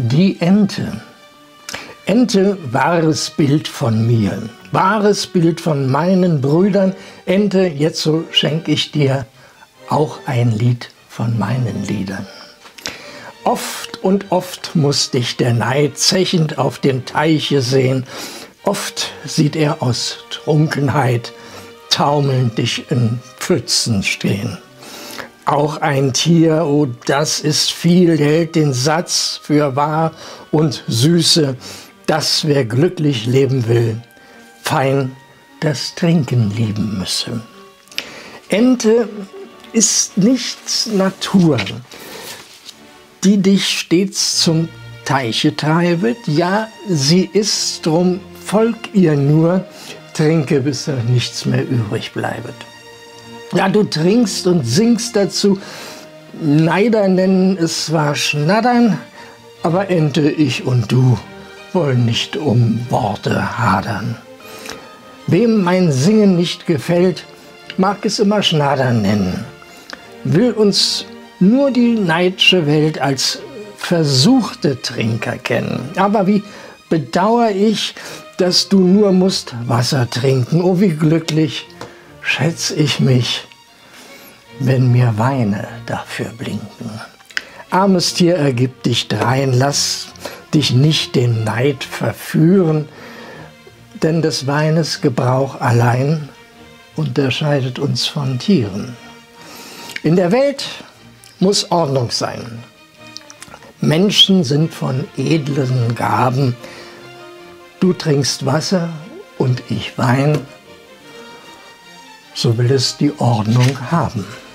Die Ente. Ente, wahres Bild von mir, wahres Bild von meinen Brüdern. Ente, jetzo schenk ich dir auch ein Lied von meinen Liedern. Oft und oft muss dich der Neid zechend auf dem Teiche sehen. Oft sieht er aus Trunkenheit taumelnd dich in Pfützen stehen. Auch ein Tier, oh, das ist viel, hält den Satz für wahr und süße, dass wer glücklich leben will, fein das Trinken lieben müsse. Ente ist nicht Natur, die dich stets zum Teiche treibet. Ja, sie ist, drum folg ihr nur, trinke, bis da nichts mehr übrig bleibet. Ja, du trinkst und singst dazu, Neider nennen es zwar Schnattern, aber Ente, ich und du wollen nicht um Worte hadern. Wem mein Singen nicht gefällt, mag es immer Schnattern nennen, will uns nur die neidsche Welt als versuchte Trinker kennen. Aber wie bedauer ich, dass du nur musst Wasser trinken. Oh, wie glücklich schätz ich mich, wenn mir Weine dafür blinken. Armes Tier, ergib dich drein, lass dich nicht den Neid verführen, denn des Weines Gebrauch allein unterscheidet uns von Tieren. In der Welt muss Ordnung sein. Menschen sind von edlen Gaben. Du trinkst Wasser und ich Wein, so will es die Ordnung haben.